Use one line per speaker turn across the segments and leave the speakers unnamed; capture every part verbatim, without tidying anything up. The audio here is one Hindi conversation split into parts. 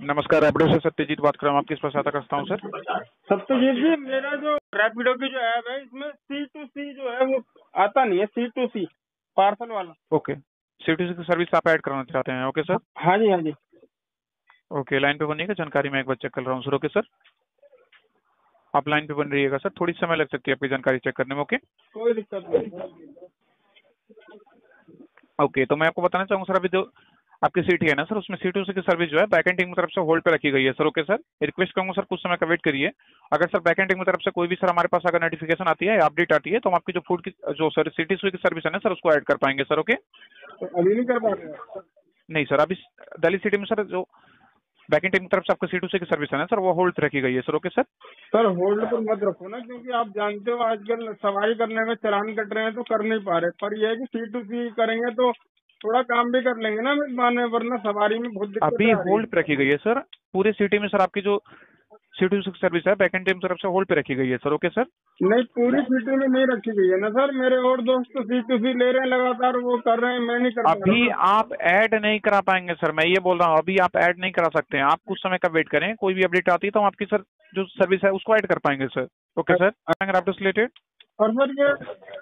नमस्कार, रैपिडो से सत्यजीत बात कर रहा हूँ। आप किस पर सहायता कर सकता हूँ सर?
सत्यजीत जी, मेरा जो रैपिडो की जो ऐप है इसमें सी टू सी जो है वो आता नहीं है। सी टू सी पार्सल वाला।
ओके, सी टू सी की सर्विस आप ऐड कराना चाहते हैं? Okay sir.
हाँ जी, हाँ जी।
ओके, लाइन पे बनिएगा, जानकारी मैं एक बार चेक कर रहा हूँ सर। ओके सर, आप लाइन पे बन रहिएगा सर, थोड़ी समय लग सकती है आपकी जानकारी चेक करने में। ओके
कोई दिक्कत नहीं।
ओके, तो मैं आपको बताना चाहूँगा सर, अभी जो आपकी सीट है ना सर, उसमें सी टू सी की सर्विस जो है बैकएंड टीम की तरफ से होल्ड पे रखी गई है सर। ओके सर, रिक्वेस्ट करूंगा सर कुछ समय का वेट करिए। अगर सर बैकएंड टीम की तरफ से कोई भी सर हमारे पास अगर नोटिफिकेशन आती है या अपडेट आती है तो हम आपकी जो फूड की जो सर सी टू सी की सर्विस है ना सर, उसको ऐड कर पाएंगे सर। ओके,
तो अभी नहीं कर पा रहे?
नहीं सर, अभी दिल्ली सिटी में सर जो बैकएंड टीम की तरफ से आपको सी टू सी की सर्विस है ना सर, वो होल्ड पे रखी गई है sir. Okay sir.
Sir hold पर मत रखो ना, क्योंकि आप जानते हो आजकल सवारी करने में चालान कट रहे हैं तो कर नहीं पा रहे। पर यह है कि सी टू सी करेंगे तो थोड़ा काम भी कर लेंगे ना मेजबान, वरना सवारी में बहुत दिक्कत
अभी
आ रही
होल्ड पे रखी गई है सर पूरे सिटी में सर। आपकी जो सी टू सी सर्विस है बैकएंड टीम की तरफ से होल्ड पे रखी गई है सर। Okay sir.
नहीं, पूरी सिटी में नहीं रखी गई है ना सर। मेरे और दोस्त तो सी टू सी ले रहे हैं लगातार, वो कर रहे हैं, मैं नहीं कर पा रहा
अभी
हूँ।
आप ऐड नहीं करा पाएंगे सर, मैं ये बोल रहा हूँ, अभी आप ऐड नहीं करा सकते हैं। आप कुछ समय का वेट करें, कोई भी अपडेट आती है तो हम आपकी सर जो सर्विस है उसको ऐड कर पाएंगे सर। ओके सर, अगर आप रिलेटेड
और सर ये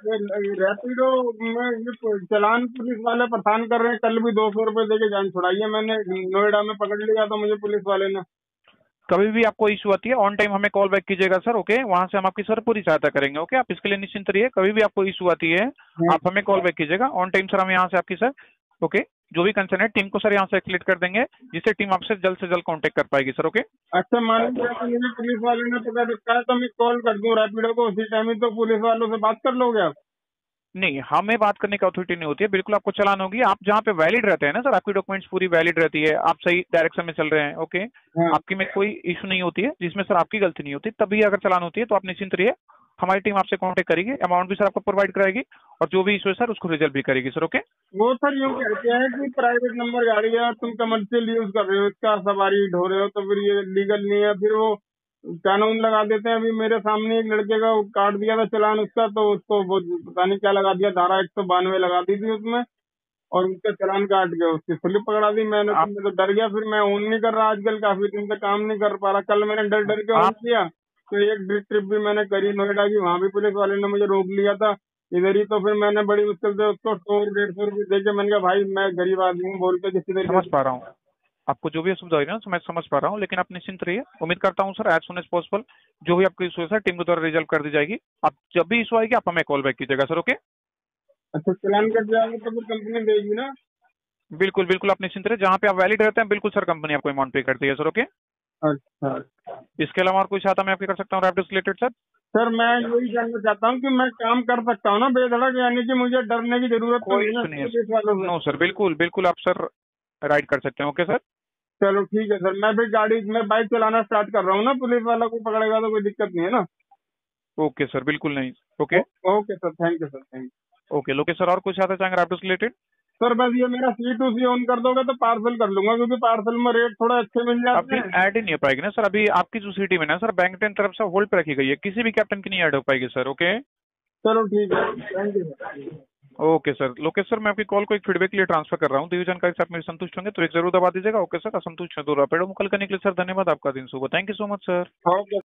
ये रैपिडो में ये चालान पुलिस वाले परेशान कर रहे हैं। कल भी दो सौ रुपए देके जान छुड़ाई है मैंने। नोएडा में पकड़ लिया था मुझे पुलिस वाले ने।
कभी भी आपको इशू आती है ऑन टाइम हमें कॉल बैक कीजिएगा सर। ओके, वहां से हम आपकी सर पूरी सहायता करेंगे। ओके, आप इसके लिए निश्चिंत रहिए। कभी भी आपको इशू आती है आप हमें कॉल बैक कीजिएगा ऑन टाइम सर। हम यहाँ से आपकी सर ओके जो भी कंसर्न है टीम को सर यहाँ से एक्टिवेट कर देंगे, जिससे टीम आपसे जल्द से जल्द कांटेक्ट कर पाएगी सर। ओके,
अच्छा, मान लीजिए कि मुझे पुलिस वाले ने पकड़ रखा है तो मैं कॉल कर दूं रैपिडो को, उसी टाइम ही तो पुलिस वालों से बात कर लोगे आप?
नहीं, हमें बात करने की अथॉरिटी नहीं होती है। बिल्कुल आपको चलान होगी, आप जहाँ पे वैलिड रहते हैं ना सर, आपकी डॉक्यूमेंट्स पूरी वैलिड रहती है, आप सही डायरेक्शन में चल रहे हैं। ओके,
हाँ।
आपकी में कोई इशू नहीं होती है जिसमें सर आपकी गलती नहीं होती, तभी अगर चलान होती है तो आप निश्चिंत रहिए, हमारी टीम आपसे कांटेक्ट करेगी, अमाउंट भी सर आपको प्रोवाइड कराएगी और जो भी इशू है सर उसको रिजल्व भी करेगी सर। ओके,
वो सर यूँ कहते हैं कि प्राइवेट नंबर गाड़ी है और तुम कमर्शियल यूज कर रहे हो, इसका सवारी ढो रहे हो, तो फिर ये लीगल नहीं है। फिर वो कानून लगा देते हैं। अभी मेरे सामने एक लड़के का काट दिया था चालान उसका, तो उसको वो पता नहीं क्या लगा दिया, धारा एक सौ बानवे लगा दी थी उसमें, और उसका चालान काट गया, उसकी स्लिप पकड़ा दी मैंने।
आप,
तो मैं तो डर गया, फिर मैं ऑन नहीं कर रहा आजकल, काफी दिन से काम नहीं कर पा रहा। कल मैंने डर डर के ऑन
आप
किया तो एक ट्रिप ट्रिप भी मैंने करी नोएडा की, वहां भी पुलिस वाले ने मुझे रोक लिया था इधर ही। तो फिर मैंने बड़ी मुश्किल से उसको सौ डेढ़ सौ रुपये दे के मैंने कहा भाई मैं गरीब आदमी हूँ, बोल के किसी तरीके
समझ पा रहा हूँ आपको जो भी असुविधा हुई ना, मैं समझ पा रहा हूँ, लेकिन आप निश्चिंत रहिए। उम्मीद करता हूँ sir as soon as possible जो भी आपकी इशू है सर टीम के द्वारा रिजल्व कर दी जाएगी। आप जब भी इशू आएगी आप हमें कॉल बैक कीजिएगा सर। ओके,
अच्छा, चालान कट जाएगा तो फिर कंपनी देगी ना?
बिल्कुल बिल्कुल, आप निश्चिंत रहिए, जहाँ पे आप वैलिड रहते हैं बिल्कुल सर कंपनी आपको अमाउंट पे करती है सर। ओके,
अच्छा,
इसके अलावा और कोई सहायता मैं आपकी कर सकता हूँ रैपिडो से रिलेटेड सर?
सर मैं यही जानना चाहता हूँ कि मैं काम कर सकता हूँ ना बेधड़क, यानी कि मुझे डरने की जरूरत तो
कोई
नहीं ना
इशू नहीं है
पुलिस वालों से?
नो सर, बिल्कुल बिल्कुल आप सर राइड कर सकते हैं। ओके सर,
चलो ठीक है सर, मैं फिर गाड़ी मैं बाइक चलाना स्टार्ट कर रहा हूँ ना, पुलिस वाला को पकड़ेगा तो कोई दिक्कत नहीं है ना?
ओके सर, बिल्कुल नहीं। ओके
ओ- okay sir, thank you sir, thank you.
Okay लोके सर, और कुछ सहायता चाहेंगे रैपिडो से रिलेटेड?
सर बस ये मेरा सी टू सी ऑन कर दोगे तो पार्सल कर लूंगा, क्योंकि पार्सल में रेट थोड़ा अच्छे मिल जाते
अभी
हैं।
ऐड ही नहीं हो पाएगी ना सर, अभी आपकी जो सिटी में ना सर बैंक टेन तरफ से होल्ड पे रखी गई है, किसी भी कैप्टन की नहीं ऐड हो पाएगी सर। ओके
चलो ठीक है, thank you sir.
Okay sir, Lokesh sir मैं आपकी कॉल को एक फीडबैक के लिए ट्रांसफर कर रहा हूँ। दी जानकारी से आप मेरे संतुष्ट होंगे तो एक जरूर दबा दीजिएगा। ओके सर, असंतुष्ट है तो रैपिडो मुकल करने के लिए सर धन्यवाद, आपका दिन शुभ हो। Thank you so much sir.
Okay.